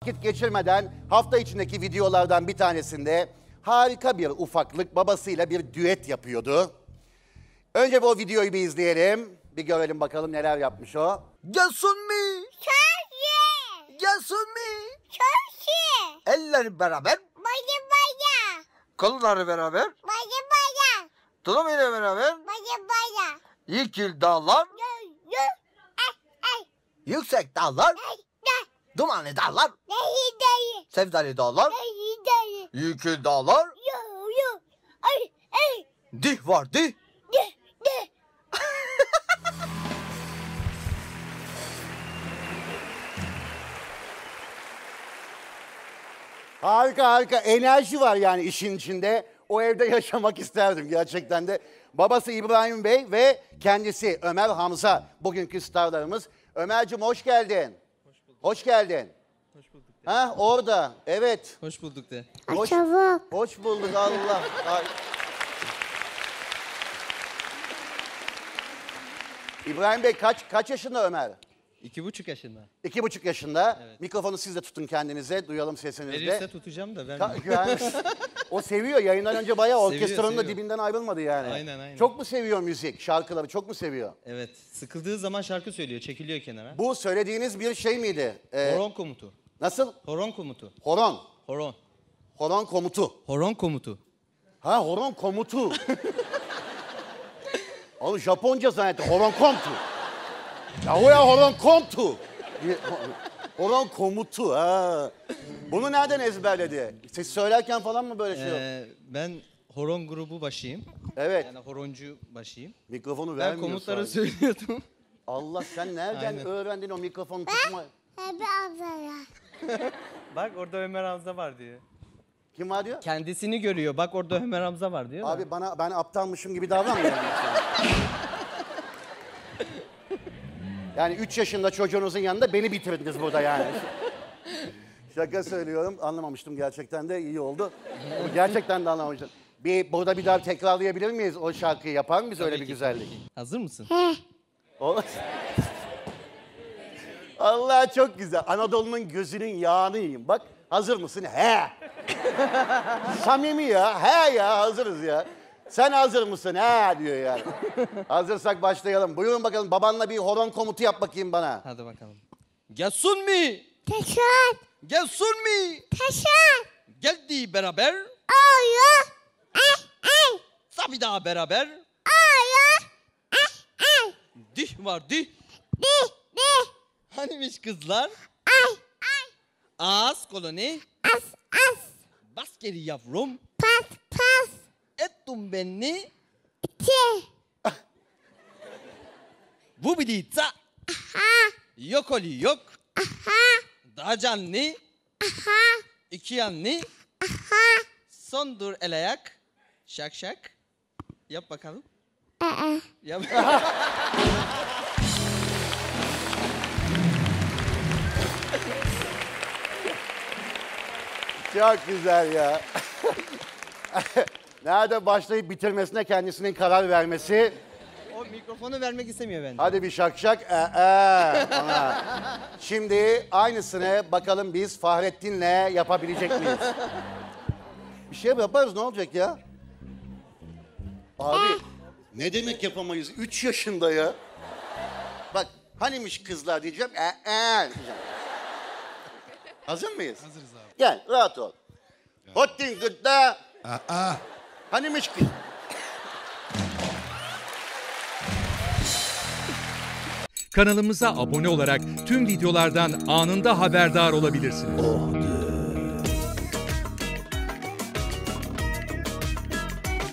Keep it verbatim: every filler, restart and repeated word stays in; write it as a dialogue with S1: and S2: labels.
S1: vakit geçirmeden hafta içindeki videolardan bir tanesinde harika bir ufaklık babasıyla bir düet yapıyordu. Önce bu videoyu bir izleyelim. Bir görelim bakalım neler yapmış o.
S2: Gelsin mi?
S3: Köşe.
S2: Gelsin mi?
S3: Köşe.
S2: Elleri beraber,
S3: Baya baya.
S2: kolları beraber,
S3: Baya baya.
S2: tulum ile beraber,
S3: Baya baya.
S2: yekil dağlar,
S3: Yo yo. Ay ay.
S2: yüksek dağlar,
S3: Ay ay.
S2: dumanlı dağlar,
S3: Dayı dayı.
S2: sevdali dağlar,
S3: Dayı dayı.
S2: yekil dağlar,
S3: Yo yo. Ay ay.
S2: dih var dih.
S3: De de.
S1: Harika harika enerji var yani işin içinde. O evde yaşamak isterdim gerçekten de. Babası İbrahim Bey ve kendisi Ömer Hamza bugünkü starlarımız. Ömerciğim hoş geldin. Hoş bulduk. Hoş geldin.
S4: Hoş bulduk de.
S1: Ha orada evet.
S4: Hoş bulduk de.
S1: Hoş,
S3: Çabuk.
S1: hoş bulduk Allah. Ay. İbrahim Bey kaç kaç yaşında Ömer?
S4: İki buçuk yaşında.
S1: İki buçuk yaşında.
S4: Evet.
S1: Mikrofonu siz de tutun kendinize. Duyalım sesinizi de.
S4: Verirse tutacağım da ben.
S1: Ka- yani, o seviyor. Yayından önce bayağı
S4: Seviyor,
S1: orkestranın da
S4: seviyor.
S1: dibinden ayrılmadı yani.
S4: Aynen, aynen.
S1: Çok mu seviyor müzik, şarkıları? Çok mu seviyor?
S4: Evet. Sıkıldığı zaman şarkı söylüyor. Çekiliyor kenara.
S1: Bu söylediğiniz bir şey miydi? Ee,
S4: Horon komutu.
S1: nasıl?
S4: Horon komutu.
S1: Horon.
S4: Horon.
S1: Horon komutu.
S4: Horon komutu.
S1: Ha horon komutu. Oğlum Japonca zannettim. Horon komutu. Ya o ya horon komutu. Horon komutu ha. Bunu nereden ezberledi? Siz söylerken falan mı böyle şey?
S4: Ee, ben horon grubu başıyım.
S1: Evet.
S4: Yani horoncu başıyım.
S1: Mikrofonu
S4: Ben
S1: vermiyor.
S4: komutları
S1: sadece.
S4: söylüyordum.
S1: Allah sen nereden
S4: Aynen.
S1: öğrendin o mikrofonu tutma?
S3: Hebe ablaya.
S4: Bak orada Ömer Hamza var diyor.
S1: Kim var diyor?
S4: Kendisini görüyor. Bak orada Ömer Hamza var diyor. da.
S1: Abi bana ben aptalmışım gibi davranmıyorum. Yani üç yaşında çocuğunuzun yanında beni bitirdiniz burada yani. Şaka söylüyorum. Anlamamıştım gerçekten de iyi oldu. Ama gerçekten de anlamamıştım. Bir, burada bir daha tekrarlayabilir miyiz o şarkıyı? Yapar mıyız öyle
S4: Tabii
S1: bir
S4: ki,
S1: güzellik?
S4: tabii ki. Hazır mısın?
S1: Olur. Allah çok güzel. Anadolu'nun gözünün yağını yiyeyim. Bak hazır mısın? He. Samimi ya. He ya hazırız ya. Sen hazır mısın? He diyor yani. Hazırsak başlayalım. Buyurun bakalım babanla bir horon komutu yap bakayım bana.
S4: Hadi bakalım. Gelsin mi?
S3: Teşan.
S4: Gelsin mi?
S3: Teşan.
S4: Geldi beraber.
S3: Oyo. Ay ay.
S4: Tabii daha beraber.
S3: Oyo. Ay ay.
S4: Dih var dih.
S3: De de.
S4: Hanimiş kızlar?
S3: Ay ay.
S4: Ağız koloni.
S3: As as.
S4: Bas geri yavrum.
S3: Pas pas.
S4: Ettum benni.
S3: Te.
S4: Bu bidita.
S3: Ha.
S4: Yok oli yok.
S3: Ha.
S4: Daha canlı.
S3: Ha.
S4: İki yanlı.
S3: Ha.
S4: Son dur el ayak. Şak şak. Yap bakalım.
S3: Aa.
S4: Yap.
S1: Çok güzel ya. Nerede başlayıp bitirmesine kendisinin karar vermesi.
S4: O mikrofonu vermek istemiyor bence.
S1: Hadi bir şak şak. Ee, ee, ona. Şimdi aynısını bakalım biz Fahrettin'le yapabilecek miyiz? Bir şey yaparız ne olacak ya? Abi ne demek yapamayız? Üç yaşında ya. Bak hanimiş kızlar diyeceğim. Ee, ee, diyeceğim. Hazır mıyız?
S5: Hazırız abi.
S1: Gel rahat ol. Hottin gıdda.
S5: Aa,
S1: Hanimiş kız.
S6: Kanalımıza abone olarak tüm videolardan anında haberdar olabilirsiniz.